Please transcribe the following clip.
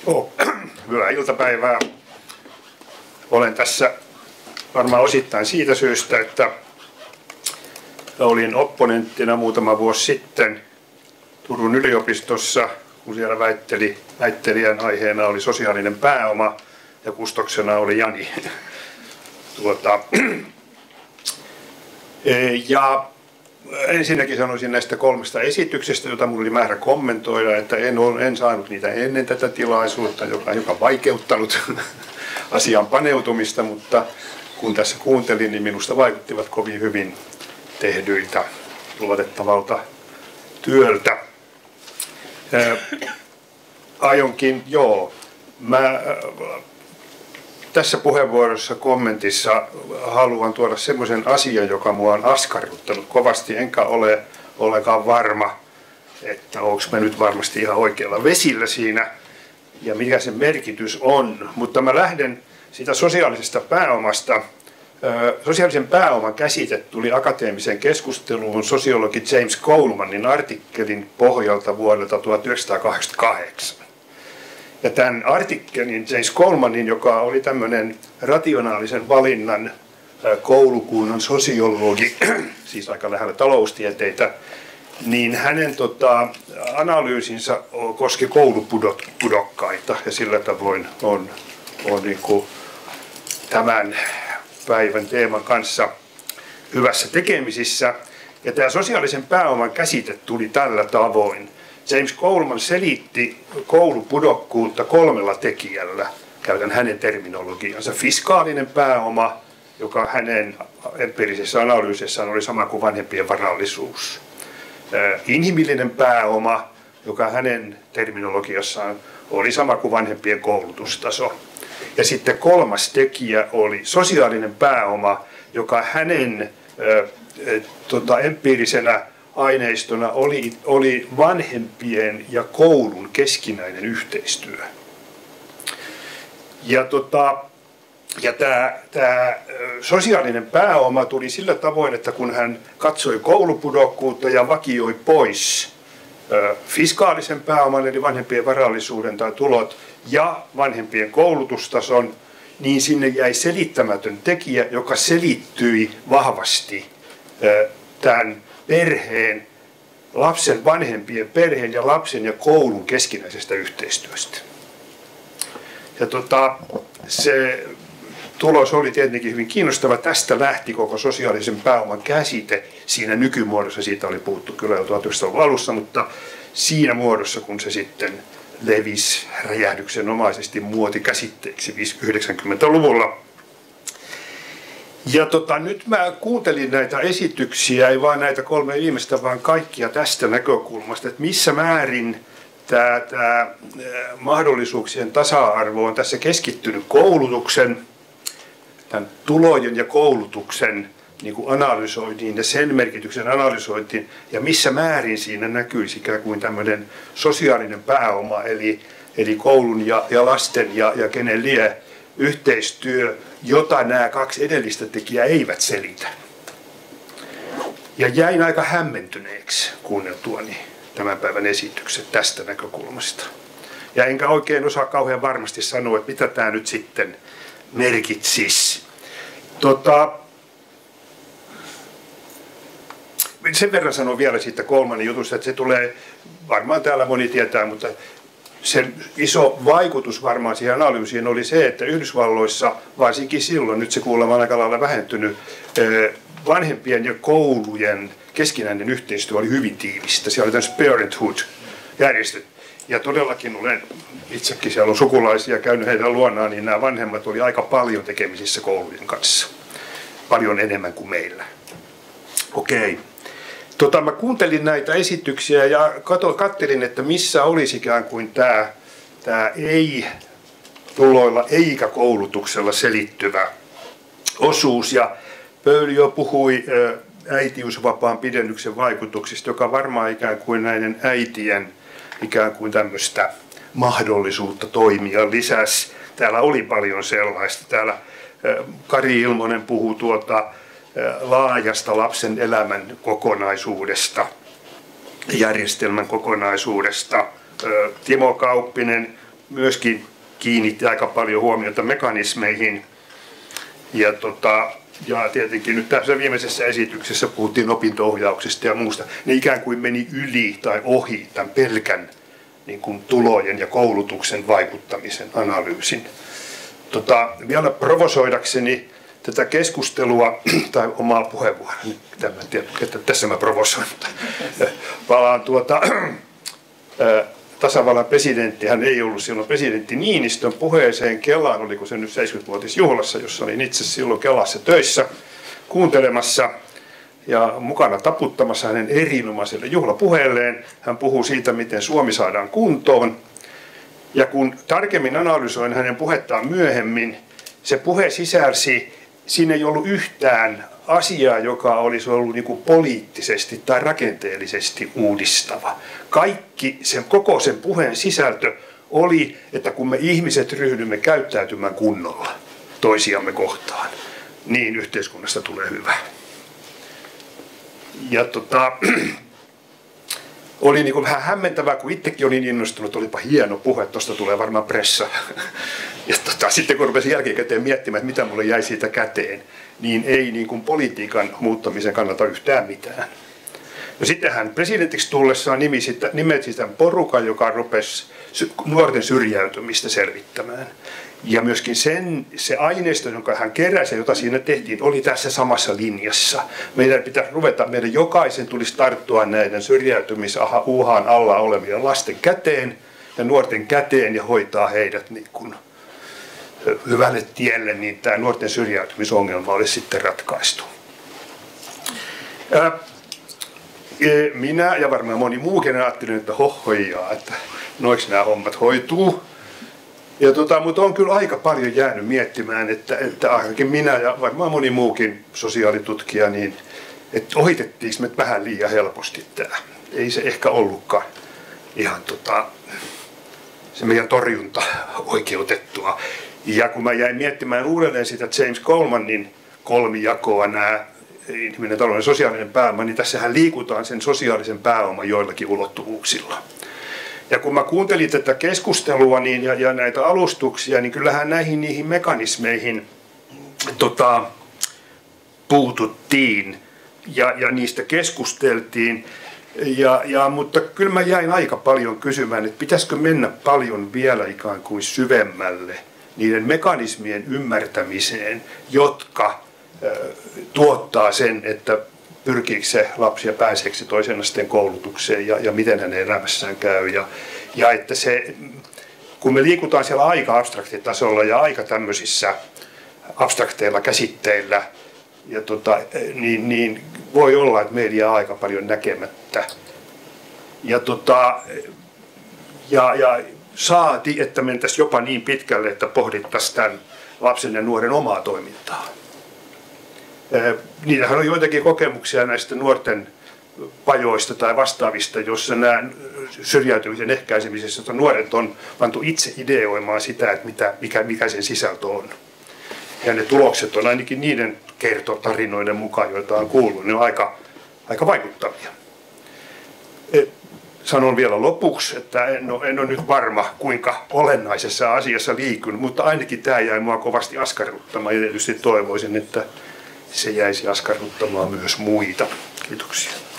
Hyvää iltapäivää. Olen tässä varmaan osittain siitä syystä, että olin opponenttina muutama vuosi sitten Turun yliopistossa, kun siellä väittelijän aiheena oli sosiaalinen pääoma ja kustoksena oli Jani. Ja ensinnäkin sanoisin näistä 3 esityksestä, joita minulla oli määrä kommentoida, että en saanut niitä ennen tätä tilaisuutta, joka on vaikeuttanut asian paneutumista, mutta kun tässä kuuntelin, niin minusta vaikuttivat kovin hyvin tehdyiltä, luotettavalta työltä. Tässä puheenvuorossa kommentissa haluan tuoda semmoisen asian, joka mua on askarruttanut kovasti, enkä ole ollenkaan varma, että onko mä nyt varmasti ihan oikealla vesillä siinä ja mikä sen merkitys on. Mutta mä lähden siitä sosiaalisesta pääomasta. Sosiaalisen pääoman käsite tuli akateemiseen keskusteluun sosiologi James Colemanin artikkelin pohjalta vuodelta 1988. Ja tämän artikkelin James Colemanin, joka oli tämmöinen rationaalisen valinnan koulukunnan sosiologi, siis aika lähellä taloustieteitä, niin hänen analyysinsä koski koulupudokkaita ja sillä tavoin on niin kuin tämän päivän teeman kanssa hyvässä tekemisissä. Ja tämä sosiaalisen pääoman käsite tuli tällä tavoin. James Coleman selitti koulupudokkuutta 3 tekijällä, käytän hänen terminologiansa. Fiskaalinen pääoma, joka hänen empiirisessä analyysissaan oli sama kuin vanhempien varallisuus. Inhimillinen pääoma, joka hänen terminologiassaan oli sama kuin vanhempien koulutustaso. Ja sitten 3. tekijä oli sosiaalinen pääoma, joka hänen empiirisenä aineistona oli vanhempien ja koulun keskinäinen yhteistyö. Ja tämä sosiaalinen pääoma tuli sillä tavoin, että kun hän katsoi koulupudokkuutta ja vakioi pois fiskaalisen pääoman eli vanhempien varallisuuden tai tulot ja vanhempien koulutustason, niin sinne jäi selittämätön tekijä, joka selittyi vahvasti tämän perheen, lapsen vanhempien perheen ja lapsen ja koulun keskinäisestä yhteistyöstä. Ja se tulos oli tietenkin hyvin kiinnostava. Tästä lähti koko sosiaalisen pääoman käsite siinä nykymuodossa. Siitä oli puhuttu kyllä jo 1900-luvun alussa, mutta siinä muodossa, kun se sitten levisi räjähdyksenomaisesti muotikäsitteeksi 90-luvulla. Ja nyt mä kuuntelin näitä esityksiä, ei vain näitä 3 viimeistä, vaan kaikkia tästä näkökulmasta, että missä määrin tämä mahdollisuuksien tasa-arvo on tässä keskittynyt koulutuksen, tämän tulojen ja koulutuksen niin kuin analysointiin ja sen merkityksen analysointiin, ja missä määrin siinä näkyisi ikään kuin tämmöinen sosiaalinen pääoma, eli koulun ja lasten ja kenen lie yhteistyö, jota nämä 2 edellistä tekijää eivät selitä. Ja jäin aika hämmentyneeksi kuunneltuani tämän päivän esitykset tästä näkökulmasta. Ja enkä oikein osaa kauhean varmasti sanoa, että mitä tämä nyt sitten merkitsisi. Sen verran sanon vielä siitä Colemanin jutusta, että se tulee, varmaan täällä moni tietää, mutta sen iso vaikutus varmaan siihen analyysiin oli se, että Yhdysvalloissa, varsinkin silloin, nyt se kuulemma on aika lailla vähentynyt, vanhempien ja koulujen keskinäinen yhteistyö oli hyvin tiivistä. Siellä oli tämmöiset parenthood-järjestöt. Ja todellakin olen itsekin, siellä on sukulaisia käynyt heidän luonaan, niin nämä vanhemmat oli aika paljon tekemisissä koulujen kanssa. Paljon enemmän kuin meillä. Okei. Mä kuuntelin näitä esityksiä ja katselin, että missä olisi ikään kuin tämä ei tuloilla eikä koulutuksella selittyvä osuus. Ja Pöyli jo puhui äitiysvapaan pidennyksen vaikutuksista, joka varmaan ikään kuin näiden äitien ikään kuin tämmöistä mahdollisuutta toimia lisäsi. Täällä oli paljon sellaista. Täällä Kari Ilmonen puhui laajasta lapsen elämän kokonaisuudesta, järjestelmän kokonaisuudesta. Timo Kauppinen myöskin kiinnitti aika paljon huomiota mekanismeihin. Ja tietenkin nyt tässä viimeisessä esityksessä puhuttiin opinto-ohjauksesta ja muusta. Ne ikään kuin meni yli tai ohi tämän pelkän niin kuin tulojen ja koulutuksen vaikuttamisen analyysin. Vielä provosoidakseni tätä keskustelua tai omaa puheenvuoroani, en tiedä, että tässä mä provosoin, mutta palaan tasavallan presidentti, hän ei ollut silloin presidentti Niinistön puheeseen Kelaan, oliko se nyt 70-vuotisjuhlassa, jossa olin itse silloin Kelassa töissä kuuntelemassa ja mukana taputtamassa hänen erinomaiselle juhlapuheelleen. Hän puhuu siitä, miten Suomi saadaan kuntoon. Ja kun tarkemmin analysoin hänen puhettaan myöhemmin, se puhe sisälsi, siinä ei ollut yhtään asiaa, joka olisi ollut niin kuin poliittisesti tai rakenteellisesti uudistava. Koko sen puheen sisältö oli, että kun me ihmiset ryhdymme käyttäytymään kunnolla toisiamme kohtaan, niin yhteiskunnasta tulee hyvä. Ja oli niin kuin vähän hämmentävää, kun itsekin olin innostunut, olipa hieno puhe, tuosta tulee varmaan pressa. Ja sitten kun rupesin jälkikäteen miettimään, että mitä mulle jäi siitä käteen, niin ei niin kuin politiikan muuttamisen kannalta yhtään mitään. No sitten hän presidentiksi tullessaan nimesi tämän porukan, joka rupesi nuorten syrjäytymistä selvittämään. Ja myöskin se aineisto, jonka hän keräsi ja jota siinä tehtiin, oli tässä samassa linjassa. Meidän jokaisen tulisi tarttua näiden syrjäytymisuhan alla olevien lasten käteen ja nuorten käteen ja hoitaa heidät niin kuin hyvälle tielle, niin tämä nuorten syrjäytymisongelma olisi sitten ratkaistu. Minä ja varmaan moni muukin ajattelin, että hohojaa, että noiksi nämä hommat hoituu. Mutta on kyllä aika paljon jäänyt miettimään, että ainakin minä ja varmaan moni muukin sosiaalitutkija, niin että ohitettiinko me vähän liian helposti tämä. Ei se ehkä ollutkaan ihan se meidän torjunta oikeutettua. Ja kun mä jäin miettimään uudelleen sitä James Goldmanin kolmijakoa, nämä inhimillinen, talouden ja sosiaalinen pääoma, niin tässähän liikutaan sen sosiaalisen pääoman joillakin ulottuvuuksilla. Ja kun mä kuuntelin tätä keskustelua ja näitä alustuksia, niin kyllähän niihin mekanismeihin puututtiin ja niistä keskusteltiin. Mutta kyllä mä jäin aika paljon kysymään, että pitäisikö mennä paljon vielä ikään kuin syvemmälle niiden mekanismien ymmärtämiseen, jotka tuottaa sen, että pyrkiikö se lapsi ja pääseekö se toisen asteen koulutukseen ja miten hänen elämässään käy. Ja että se, kun me liikutaan siellä aika abstraktitasolla ja aika tämmöisissä abstrakteilla käsitteillä, niin voi olla, että meillä jää aika paljon näkemättä. Ja saati, että mentäisiin jopa niin pitkälle, että pohdittaisiin tämän lapsen ja nuoren omaa toimintaa. Niitähän on joitakin kokemuksia näistä nuorten pajoista tai vastaavista, jossa nämä syrjäytymisen ehkäisemisessä, että nuoret on pantu itse ideoimaan sitä, että mikä sen sisältö on. Ja ne tulokset on ainakin niiden kertotarinoiden mukaan, joita on kuullut, ne on aika vaikuttavia. Sanon vielä lopuksi, että en ole nyt varma, kuinka olennaisessa asiassa liikun, mutta ainakin tämä jäi minua kovasti askarruttamaan ja tietysti toivoisin, että se jäisi askarruttamaan myös muita. Kiitoksia.